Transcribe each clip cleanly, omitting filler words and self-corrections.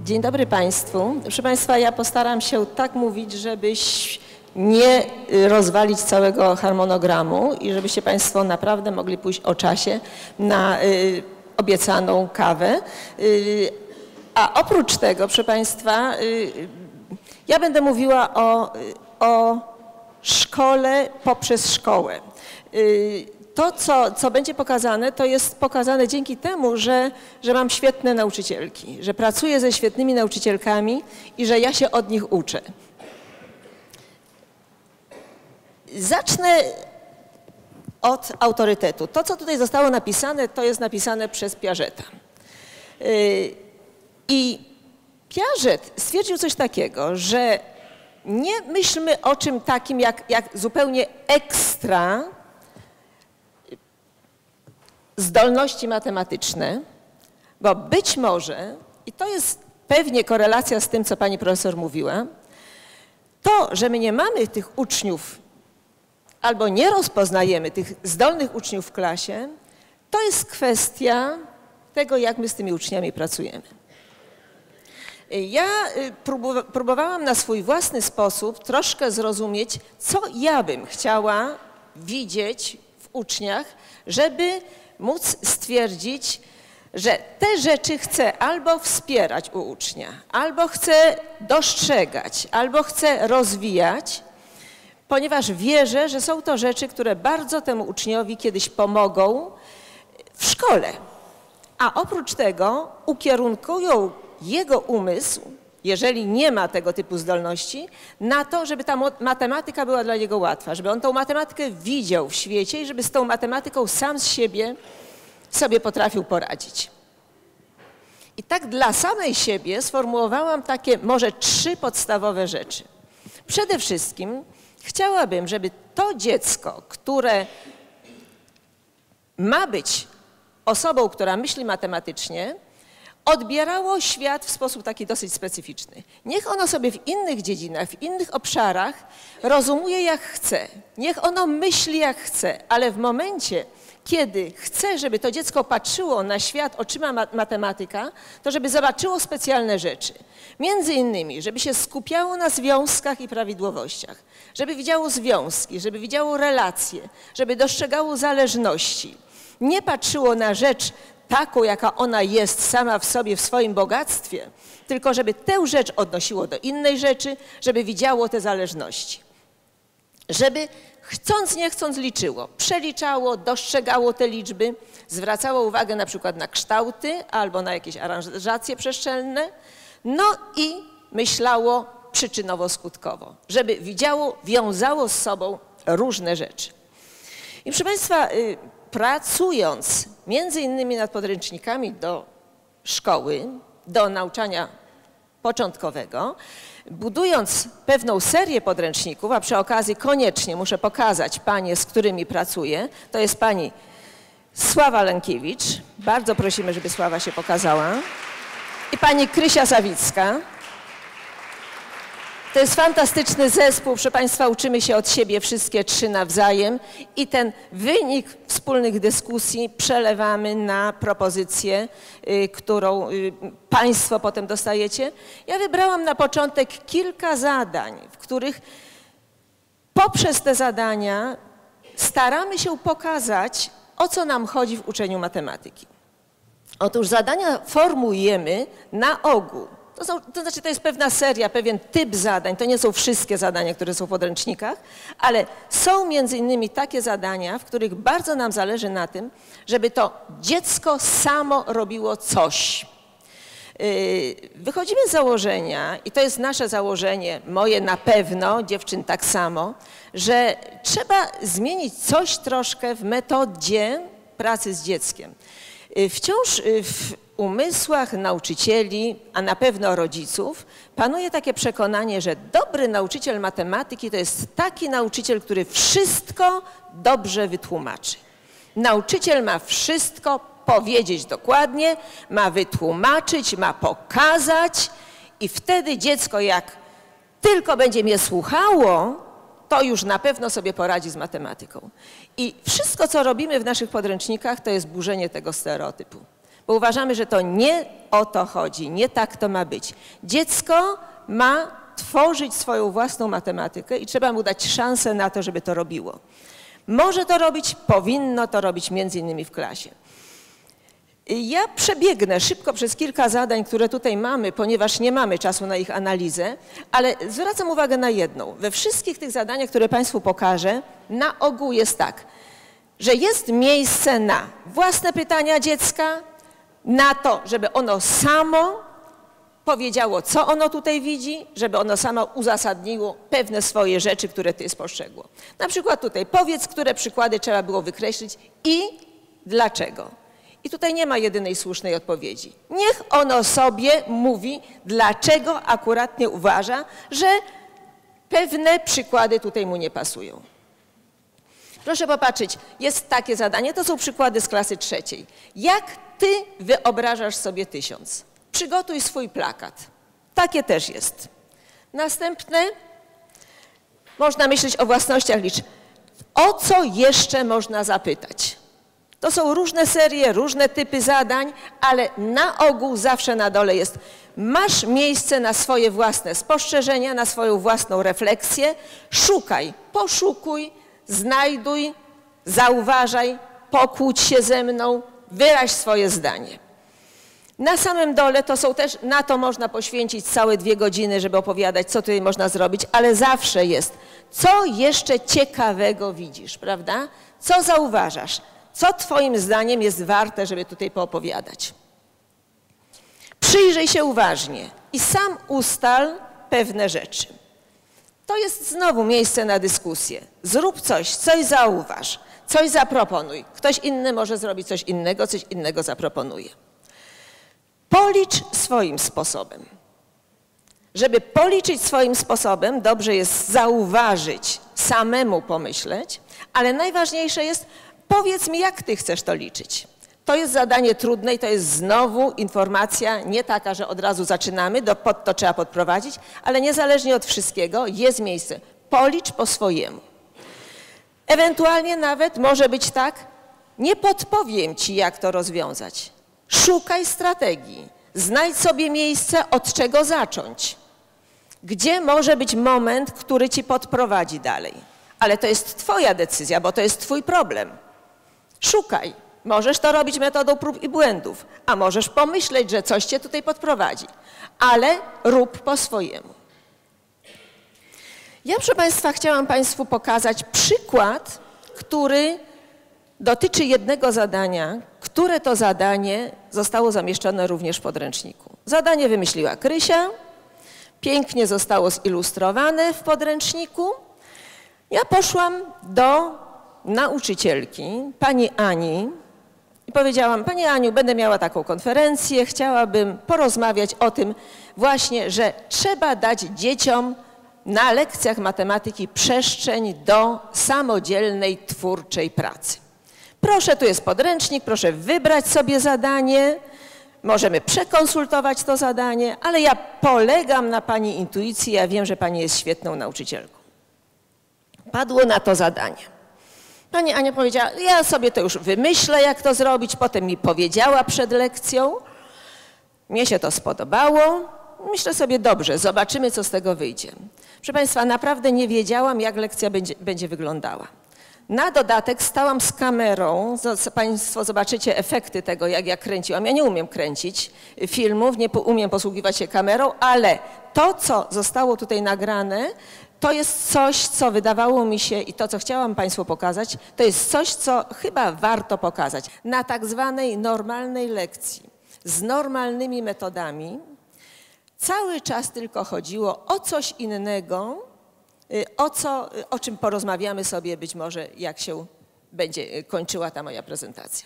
Dzień dobry Państwu. Proszę Państwa, ja postaram się tak mówić, żebyś nie rozwalić całego harmonogramu i żebyście Państwo naprawdę mogli pójść o czasie na obiecaną kawę. A oprócz tego, proszę Państwa, ja będę mówiła o szkole poprzez szkołę. To, co będzie pokazane, to jest pokazane dzięki temu, że mam świetne nauczycielki, że pracuję ze świetnymi nauczycielkami i że ja się od nich uczę. Zacznę od autorytetu. To, co tutaj zostało napisane, to jest napisane przez Piageta. I Piaget stwierdził coś takiego, że nie myślmy o czym takim jak zupełnie ekstra zdolności matematyczne, bo być może, i to jest pewnie korelacja z tym, co pani profesor mówiła, to, że my nie mamy tych uczniów albo nie rozpoznajemy tych zdolnych uczniów w klasie, to jest kwestia tego, jak my z tymi uczniami pracujemy. Ja próbowałam na swój własny sposób troszkę zrozumieć, co ja bym chciała widzieć w uczniach, żeby móc stwierdzić, że te rzeczy chcę albo wspierać u ucznia, albo chcę dostrzegać, albo chcę rozwijać, ponieważ wierzę, że są to rzeczy, które bardzo temu uczniowi kiedyś pomogą w szkole. A oprócz tego ukierunkują jego umysł, jeżeli nie ma tego typu zdolności, na to, żeby ta matematyka była dla niego łatwa, żeby on tą matematykę widział w świecie i żeby z tą matematyką sam z siebie sobie potrafił poradzić. I tak dla samej siebie sformułowałam takie może 3 podstawowe rzeczy. Przede wszystkim chciałabym, żeby to dziecko, które ma być osobą, która myśli matematycznie, odbierało świat w sposób taki dosyć specyficzny. Niech ono sobie w innych dziedzinach, w innych obszarach rozumuje jak chce. Niech ono myśli jak chce, ale w momencie, kiedy chce, żeby to dziecko patrzyło na świat oczyma matematyka, to żeby zobaczyło specjalne rzeczy. Między innymi, żeby się skupiało na związkach i prawidłowościach, żeby widziało związki, żeby widziało relacje, żeby dostrzegało zależności. Nie patrzyło na rzecz taką, jaka ona jest sama w sobie, w swoim bogactwie, tylko żeby tę rzecz odnosiło do innej rzeczy, żeby widziało te zależności. Żeby chcąc, nie chcąc liczyło, przeliczało, dostrzegało te liczby, zwracało uwagę na przykład na kształty albo na jakieś aranżacje przestrzenne, no i myślało przyczynowo-skutkowo, żeby widziało, wiązało z sobą różne rzeczy. I proszę Państwa, pracując między innymi nad podręcznikami do szkoły, do nauczania początkowego, budując pewną serię podręczników, a przy okazji koniecznie muszę pokazać panie, z którymi pracuję, to jest pani Sława Lękiewicz, bardzo prosimy, żeby Sława się pokazała, i pani Krysia Sawicka. To jest fantastyczny zespół, proszę Państwa, uczymy się od siebie wszystkie 3 nawzajem i ten wynik wspólnych dyskusji przelewamy na propozycję, którą Państwo potem dostajecie. Ja wybrałam na początek kilka zadań, w których poprzez te zadania staramy się pokazać, o co nam chodzi w uczeniu matematyki. Otóż zadania formułujemy na ogół. To znaczy, to jest pewna seria, pewien typ zadań, to nie są wszystkie zadania, które są w podręcznikach, ale są między innymi takie zadania, w których bardzo nam zależy na tym, żeby to dziecko samo robiło coś. Wychodzimy z założenia, i to jest nasze założenie, moje na pewno, dziewczyn tak samo, że trzeba zmienić coś troszkę w metodzie pracy z dzieckiem. Wciąż w umysłach nauczycieli, a na pewno rodziców, panuje takie przekonanie, że dobry nauczyciel matematyki to jest taki nauczyciel, który wszystko dobrze wytłumaczy. Nauczyciel ma wszystko powiedzieć dokładnie, ma wytłumaczyć, ma pokazać i wtedy dziecko, jak tylko będzie mnie słuchało, to już na pewno sobie poradzi z matematyką. I wszystko, co robimy w naszych podręcznikach, to jest burzenie tego stereotypu. bo uważamy, że to nie o to chodzi, nie tak to ma być. Dziecko ma tworzyć swoją własną matematykę i trzeba mu dać szansę na to, żeby to robiło. Może to robić, powinno to robić między innymi w klasie. Ja przebiegnę szybko przez kilka zadań, które tutaj mamy, ponieważ nie mamy czasu na ich analizę, ale zwracam uwagę na jedną. We wszystkich tych zadaniach, które Państwu pokażę, na ogół jest tak, że jest miejsce na własne pytania dziecka, na to, żeby ono samo powiedziało, co ono tutaj widzi, żeby ono samo uzasadniło pewne swoje rzeczy, które ty spostrzegło. Na przykład tutaj powiedz, które przykłady trzeba było wykreślić i dlaczego. I tutaj nie ma jedynej słusznej odpowiedzi. Niech ono sobie mówi, dlaczego akuratnie uważa, że pewne przykłady tutaj mu nie pasują. Proszę popatrzeć, jest takie zadanie, to są przykłady z klasy 3. Jak ty wyobrażasz sobie 1000? Przygotuj swój plakat. Takie też jest. Następne, można myśleć o własnościach liczb. O co jeszcze można zapytać? To są różne serie, różne typy zadań, ale na ogół zawsze na dole jest: masz miejsce na swoje własne spostrzeżenia, na swoją własną refleksję. Szukaj, poszukuj, znajduj, zauważaj, pokłóć się ze mną, wyraź swoje zdanie. Na samym dole to są też, na to można poświęcić całe 2 godziny, żeby opowiadać, co tutaj można zrobić, ale zawsze jest, co jeszcze ciekawego widzisz, prawda? Co zauważasz? Co twoim zdaniem jest warte, żeby tutaj poopowiadać? Przyjrzyj się uważnie i sam ustal pewne rzeczy. To jest znowu miejsce na dyskusję. Zrób coś, coś zauważ, coś zaproponuj. Ktoś inny może zrobić coś innego zaproponuje. Policz swoim sposobem. Żeby policzyć swoim sposobem, dobrze jest zauważyć, samemu pomyśleć, ale najważniejsze jest: powiedz mi, jak ty chcesz to liczyć. To jest zadanie trudne i to jest znowu informacja nie taka, że od razu zaczynamy, pod to trzeba podprowadzić, ale niezależnie od wszystkiego jest miejsce. Policz po swojemu. Ewentualnie nawet może być tak: nie podpowiem ci, jak to rozwiązać. Szukaj strategii. Znajdź sobie miejsce, od czego zacząć. Gdzie może być moment, który ci podprowadzi dalej. Ale to jest twoja decyzja, bo to jest twój problem. Szukaj. Możesz to robić metodą prób i błędów, a możesz pomyśleć, że coś cię tutaj podprowadzi, ale rób po swojemu. Ja, proszę Państwa, chciałam Państwu pokazać przykład, który dotyczy jednego zadania, które to zadanie zostało zamieszczone również w podręczniku. Zadanie wymyśliła Krysia, pięknie zostało zilustrowane w podręczniku. Ja poszłam do nauczycielki, pani Ani, i powiedziałam: Pani Aniu, będę miała taką konferencję, chciałabym porozmawiać o tym właśnie, że trzeba dać dzieciom na lekcjach matematyki przestrzeń do samodzielnej, twórczej pracy. Proszę, tu jest podręcznik, proszę wybrać sobie zadanie, możemy przekonsultować to zadanie, ale ja polegam na Pani intuicji, ja wiem, że Pani jest świetną nauczycielką. Padło na to zadanie. Pani Ania powiedziała: ja sobie to już wymyślę, jak to zrobić. Potem mi powiedziała przed lekcją. Mnie się to spodobało. Myślę sobie: dobrze, zobaczymy, co z tego wyjdzie. Proszę Państwa, naprawdę nie wiedziałam, jak lekcja będzie wyglądała. Na dodatek stałam z kamerą. Państwo zobaczycie efekty tego, jak ja kręciłam. Ja nie umiem kręcić filmów, nie umiem posługiwać się kamerą, ale to, co zostało tutaj nagrane, to jest coś, co wydawało mi się, i to, co chciałam Państwu pokazać, to jest coś, co chyba warto pokazać. Na tak zwanej normalnej lekcji, z normalnymi metodami, cały czas tylko chodziło o coś innego, o czym porozmawiamy sobie być może, jak się będzie kończyła ta moja prezentacja.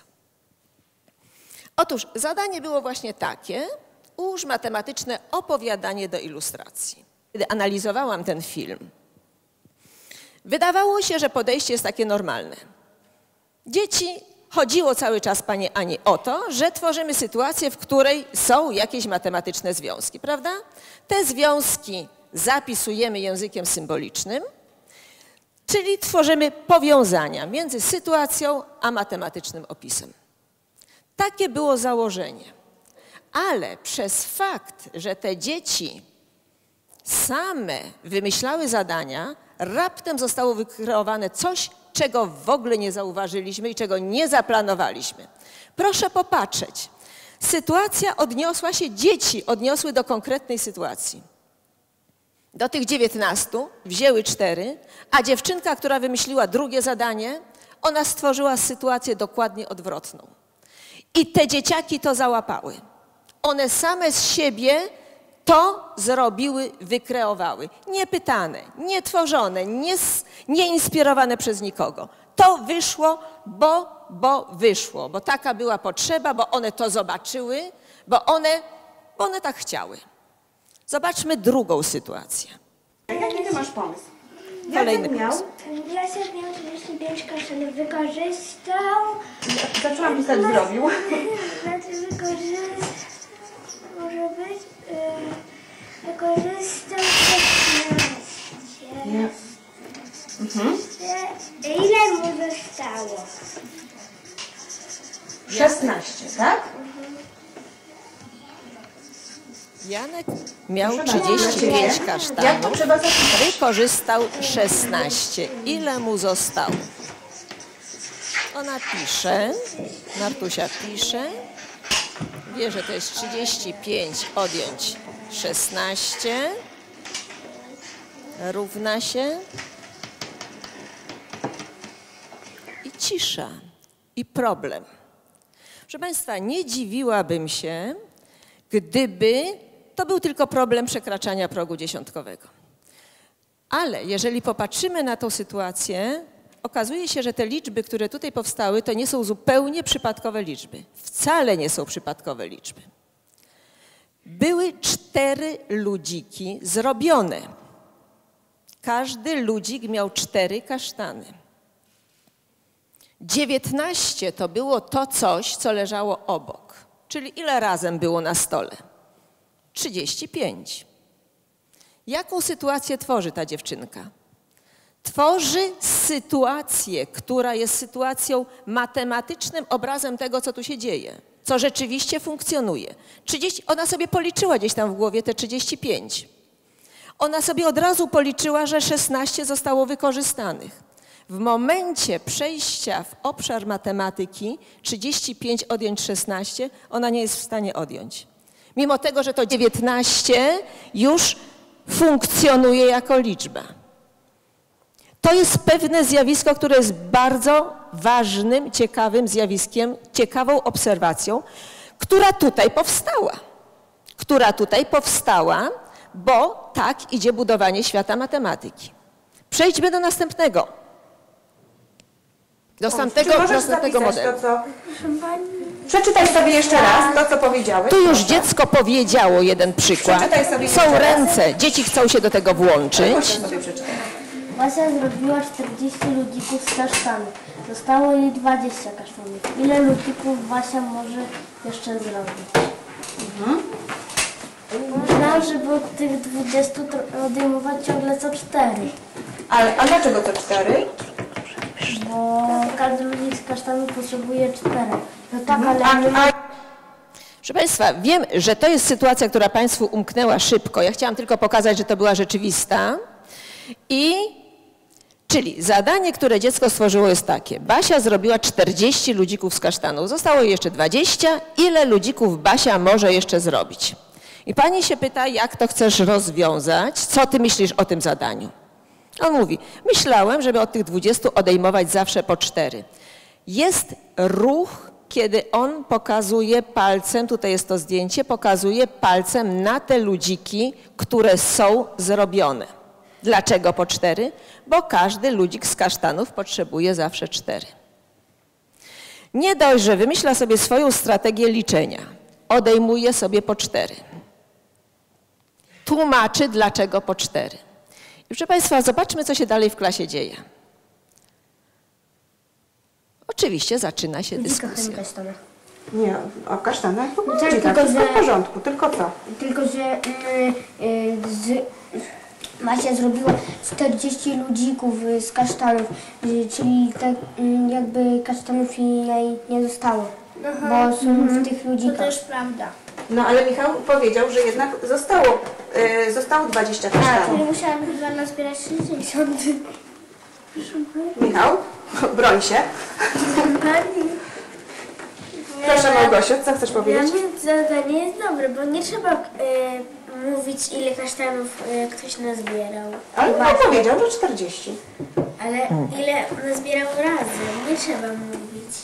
Otóż zadanie było właśnie takie: ułóż matematyczne opowiadanie do ilustracji. Kiedy analizowałam ten film, wydawało się, że podejście jest takie normalne. Dzieci, chodziło cały czas pani Ani o to, że tworzymy sytuację, w której są jakieś matematyczne związki, prawda? Te związki zapisujemy językiem symbolicznym, czyli tworzymy powiązania między sytuacją a matematycznym opisem. Takie było założenie. Ale przez fakt, że te dzieci same wymyślały zadania, raptem zostało wykreowane coś, czego w ogóle nie zauważyliśmy i czego nie zaplanowaliśmy. Proszę popatrzeć. Sytuacja odniosła się, dzieci odniosły do konkretnej sytuacji. Do tych 19 wzięły 4, a dziewczynka, która wymyśliła drugie zadanie, ona stworzyła sytuację dokładnie odwrotną. I te dzieciaki to załapały. One same z siebie to zrobiły, wykreowały. Niepytane, nietworzone, nieinspirowane przez nikogo. To wyszło, bo wyszło, bo taka była potrzeba, bo one to zobaczyły, bo one tak chciały. Zobaczmy drugą sytuację. Jaki ty masz pomysł? Kolejny pomysł. Basia miał 35 kaszanów, wykorzystał. Zaczęłam pisać, zrobił. Znaczy wykorzystał, może być, wykorzystał 16. Nie. Ile mu zostało? 16, tak? Janek miał 35 Jak to kasztanów, trzeba zapisać? wykorzystał 16. Ile mu zostało? Ona pisze, Martusia pisze, wie, że to jest 35 odjąć 16 równa się i cisza, i problem. Proszę Państwa, nie dziwiłabym się, gdyby to był tylko problem przekraczania progu dziesiątkowego. Ale jeżeli popatrzymy na tą sytuację, okazuje się, że te liczby, które tutaj powstały, to nie są zupełnie przypadkowe liczby. Wcale nie są przypadkowe liczby. Były 4 ludziki zrobione. Każdy ludzik miał 4 kasztany. 19 to było to coś, co leżało obok. Czyli ile razem było na stole? 35. Jaką sytuację tworzy ta dziewczynka? Tworzy sytuację, która jest sytuacją matematycznym obrazem tego, co tu się dzieje, co rzeczywiście funkcjonuje. Ona sobie policzyła gdzieś tam w głowie te 35. Ona sobie od razu policzyła, że 16 zostało wykorzystanych. W momencie przejścia w obszar matematyki 35 odjąć 16 ona nie jest w stanie odjąć. Mimo tego, że to 19 już funkcjonuje jako liczba. To jest pewne zjawisko, które jest bardzo ważnym, ciekawym zjawiskiem, ciekawą obserwacją, która tutaj powstała, bo tak idzie budowanie świata matematyki. Przejdźmy do następnego. Do następnego modelu. Przeczytaj sobie jeszcze raz to, co powiedziałeś. Tu już dziecko powiedziało jeden przykład. Przeczytaj sobie Są jeszcze raz. ręce, dzieci chcą się do tego włączyć. Sobie przeczytaj. Basia zrobiła 40 ludzików z kasztanów. Zostało jej 20 kasztanów. Ile ludzików Basia może jeszcze zrobić? Myślałam, żeby od tych 20 odejmować ciągle co 4. A dlaczego to 4? Bo każdy ludzik z kasztanów potrzebuje 4. No tak, ale... Proszę Państwa, wiem, że to jest sytuacja, która Państwu umknęła szybko. Ja chciałam tylko pokazać, że to była rzeczywista. Czyli zadanie, które dziecko stworzyło jest takie. Basia zrobiła 40 ludzików z kasztanów. Zostało jej jeszcze 20. Ile ludzików Basia może jeszcze zrobić? I pani się pyta, jak to chcesz rozwiązać? Co ty myślisz o tym zadaniu? On mówi, myślałem, żeby od tych 20 odejmować zawsze po 4. Jest ruch, kiedy on pokazuje palcem, tutaj jest to zdjęcie, pokazuje palcem na te ludziki, które są zrobione. Dlaczego po 4? Bo każdy ludzik z kasztanów potrzebuje zawsze 4. Nie dość, że wymyśla sobie swoją strategię liczenia, odejmuje sobie po 4. Tłumaczy, dlaczego po 4. I proszę Państwa, zobaczmy, co się dalej w klasie dzieje. Oczywiście zaczyna się dyskusja. Nie, o kasztanach w ogóle Tak, nie tak, tylko wszystko w że- porządku, tylko co? Tylko, że Basia zrobiła 40 ludzików z kasztanów, czyli tak jakby kasztanów jej nie zostało. bo są w tych To ludzikach. też prawda. No ale Michał powiedział, że jednak zostało 20 kasztanów. Czyli musiałam chyba nazbierać 60. Michał, broń się. Proszę Małgosiu, co chcesz Dla powiedzieć? mnie zadanie jest dobre, bo nie trzeba mówić, ile kasztanów ktoś nazbierał. Ale on powiedział, że 40. Ale ile nazbierał razem, nie trzeba mówić.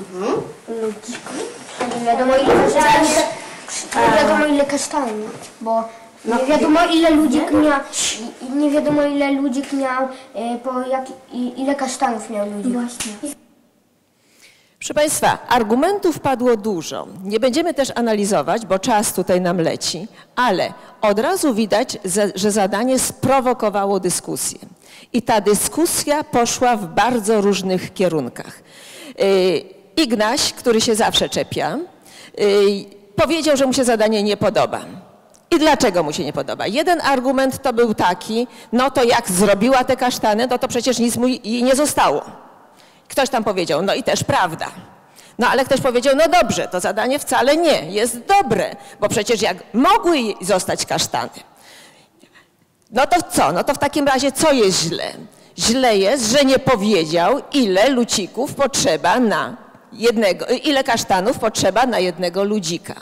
Nie wiadomo ile kasztanów, nie wiadomo ile kasztanów, bo nie wiadomo ile ludzik miał, nie wiadomo ile ludzik miał, ile kasztanów miał ludzik. Właśnie. Proszę Państwa, argumentów padło dużo. Nie będziemy też analizować, bo czas tutaj nam leci, ale od razu widać, że zadanie sprowokowało dyskusję. I ta dyskusja poszła w bardzo różnych kierunkach. Ignaś, który się zawsze czepia, powiedział, że mu się zadanie nie podoba. I dlaczego mu się nie podoba? Jeden argument to był taki, no to jak zrobiła te kasztany, no to przecież nic mu jej nie zostało. Ktoś tam powiedział, no i też prawda. No ale ktoś powiedział, no dobrze, to zadanie wcale nie jest dobre, bo przecież jak mogły jej zostać kasztany, no to co? No to w takim razie co jest źle? Źle jest, że nie powiedział, ile ludzików potrzeba na jednego, ile kasztanów potrzeba na jednego ludzika.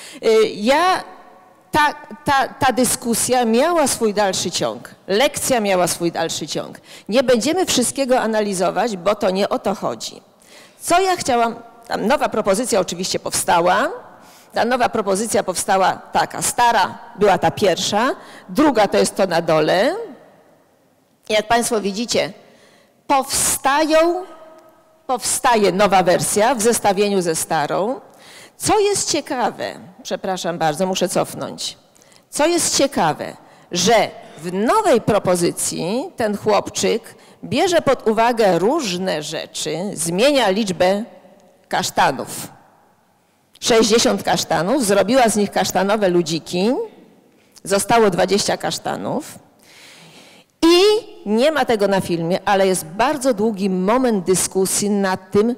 Ta dyskusja miała swój dalszy ciąg, lekcja miała swój dalszy ciąg. Nie będziemy wszystkiego analizować, bo to nie o to chodzi. Co ja chciałam, tam nowa propozycja oczywiście powstała, ta nowa propozycja powstała taka stara, była ta pierwsza, druga to jest to na dole. Jak Państwo widzicie, powstaje nowa wersja w zestawieniu ze starą. Co jest ciekawe, przepraszam bardzo, muszę cofnąć. Co jest ciekawe, że w nowej propozycji ten chłopczyk bierze pod uwagę różne rzeczy, zmienia liczbę kasztanów. 60 kasztanów, zrobiła z nich kasztanowe ludziki, zostało 20 kasztanów i nie ma tego na filmie, ale jest bardzo długi moment dyskusji nad tym,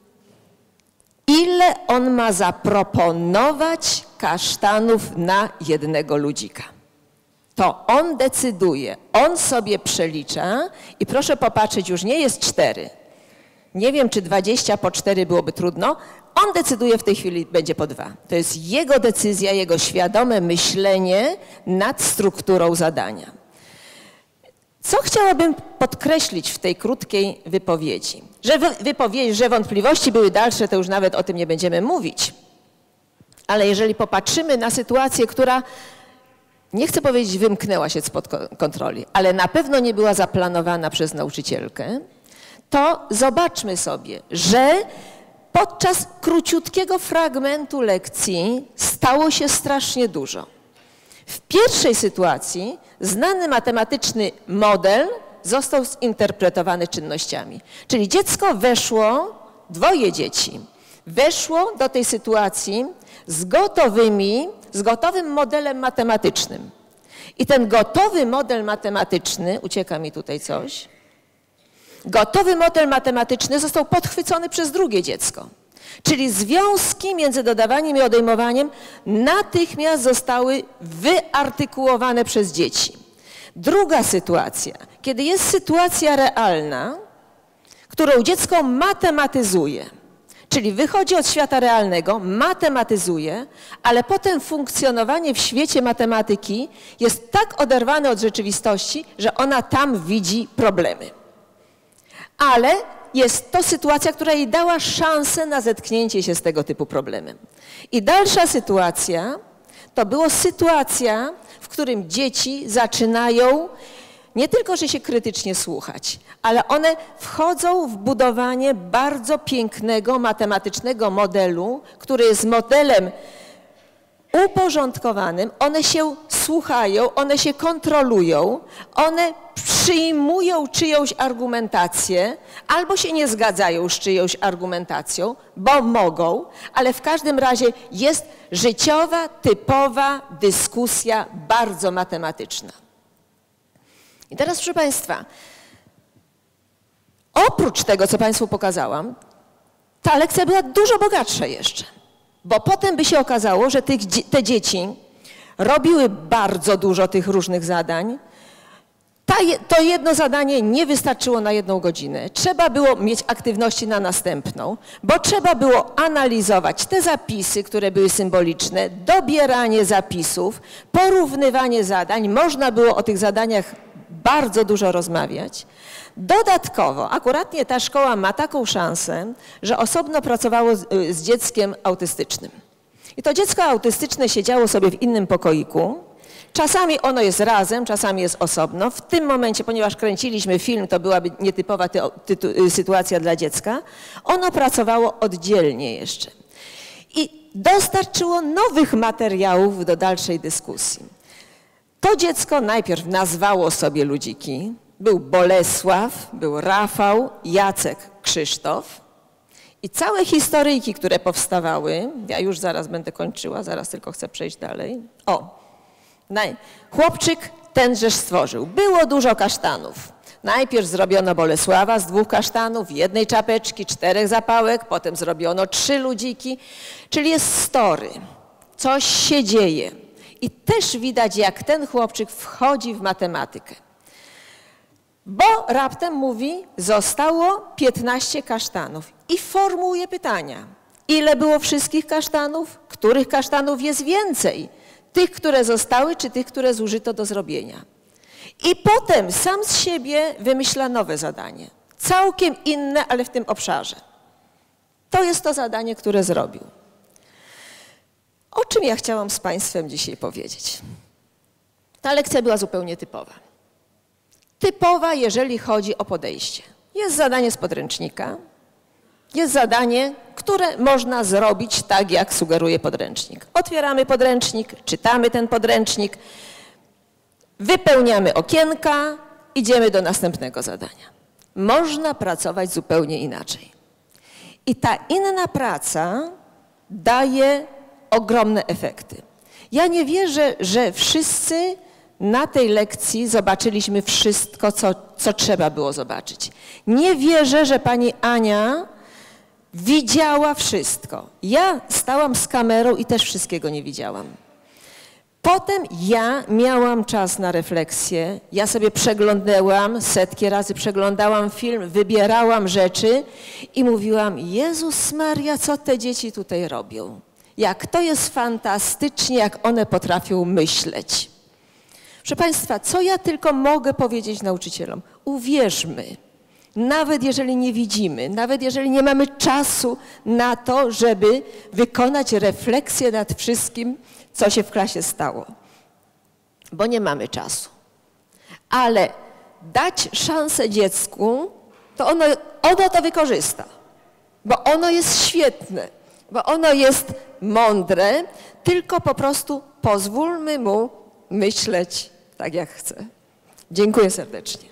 ile on ma zaproponować kasztanów na jednego ludzika. To on decyduje, on sobie przelicza i proszę popatrzeć, już nie jest 4. Nie wiem, czy 20 po 4 byłoby trudno. On decyduje w tej chwili, będzie po 2. To jest jego decyzja, jego świadome myślenie nad strukturą zadania. Co chciałabym podkreślić w tej krótkiej wypowiedzi? Że wątpliwości były dalsze, to już nawet o tym nie będziemy mówić. Ale jeżeli popatrzymy na sytuację, która, nie chcę powiedzieć, wymknęła się spod kontroli, ale na pewno nie była zaplanowana przez nauczycielkę, to zobaczmy sobie, że podczas króciutkiego fragmentu lekcji stało się strasznie dużo. W pierwszej sytuacji znany matematyczny model został zinterpretowany czynnościami. Czyli dziecko weszło, 2 dzieci, weszło do tej sytuacji z gotowym modelem matematycznym. I ten gotowy model matematyczny, ucieka mi tutaj coś, gotowy model matematyczny został podchwycony przez drugie dziecko. Czyli związki między dodawaniem i odejmowaniem natychmiast zostały wyartykułowane przez dzieci. Druga sytuacja, kiedy jest sytuacja realna, którą dziecko matematyzuje, czyli wychodzi od świata realnego, matematyzuje, ale potem funkcjonowanie w świecie matematyki jest tak oderwane od rzeczywistości, że ona tam widzi problemy. Ale jest to sytuacja, która jej dała szansę na zetknięcie się z tego typu problemem. I dalsza sytuacja to była sytuacja, w którym dzieci zaczynają nie tylko, że się krytycznie słuchać, ale one wchodzą w budowanie bardzo pięknego matematycznego modelu, który jest modelem uporządkowanym, one się słuchają, one się kontrolują, one przyjmują czyjąś argumentację albo się nie zgadzają z czyjąś argumentacją, bo mogą, ale w każdym razie jest życiowa, typowa dyskusja bardzo matematyczna. I teraz, proszę Państwa, oprócz tego, co Państwu pokazałam, ta lekcja była dużo bogatsza jeszcze, bo potem by się okazało, że te dzieci robiły bardzo dużo tych różnych zadań. To jedno zadanie nie wystarczyło na 1 godzinę. Trzeba było mieć aktywności na następną, bo trzeba było analizować te zapisy, które były symboliczne, dobieranie zapisów, porównywanie zadań. Można było o tych zadaniach bardzo dużo rozmawiać. Dodatkowo, akuratnie ta szkoła ma taką szansę, że osobno pracowało z dzieckiem autystycznym. I to dziecko autystyczne siedziało sobie w innym pokoiku. Czasami ono jest razem, czasami jest osobno. W tym momencie, ponieważ kręciliśmy film, to byłaby nietypowa sytuacja dla dziecka, ono pracowało oddzielnie jeszcze. I dostarczyło nowych materiałów do dalszej dyskusji. To dziecko najpierw nazwało sobie ludziki. Był Bolesław, był Rafał, Jacek, Krzysztof. I całe historyjki, które powstawały, ja już zaraz będę kończyła, zaraz tylko chcę przejść dalej. Chłopczyk tenżeż stworzył. Było dużo kasztanów. Najpierw zrobiono Bolesława z 2 kasztanów, 1 czapeczki, 4 zapałek, potem zrobiono 3 ludziki, czyli jest story. Coś się dzieje. I też widać, jak ten chłopczyk wchodzi w matematykę. Bo raptem mówi, zostało 15 kasztanów i formułuje pytania. Ile było wszystkich kasztanów? Których kasztanów jest więcej? Tych, które zostały, czy tych, które zużyto do zrobienia? I potem sam z siebie wymyśla nowe zadanie. Całkiem inne, ale w tym obszarze. To jest to zadanie, które zrobił. O czym ja chciałam z Państwem dzisiaj powiedzieć? Ta lekcja była zupełnie typowa. Typowa, jeżeli chodzi o podejście. Jest zadanie z podręcznika, jest zadanie, które można zrobić tak, jak sugeruje podręcznik. Otwieramy podręcznik, czytamy ten podręcznik, wypełniamy okienka, idziemy do następnego zadania. Można pracować zupełnie inaczej. I ta inna praca daje ogromne efekty. Ja nie wierzę, że wszyscy na tej lekcji zobaczyliśmy wszystko, co trzeba było zobaczyć. Nie wierzę, że pani Ania widziała wszystko. Ja stałam z kamerą i też wszystkiego nie widziałam. Potem ja miałam czas na refleksję. Ja sobie przeglądałam, setki razy przeglądałam film, wybierałam rzeczy i mówiłam, Jezus Maria, co te dzieci tutaj robią? Jak to jest fantastycznie, jak one potrafią myśleć. Proszę Państwa, co ja tylko mogę powiedzieć nauczycielom? Uwierzmy, nawet jeżeli nie widzimy, nawet jeżeli nie mamy czasu na to, żeby wykonać refleksję nad wszystkim, co się w klasie stało, bo nie mamy czasu. Ale dać szansę dziecku, to ono to wykorzysta, bo ono jest świetne, bo ono jest mądre, tylko po prostu pozwólmy mu myśleć tak, jak chce. Dziękuję serdecznie.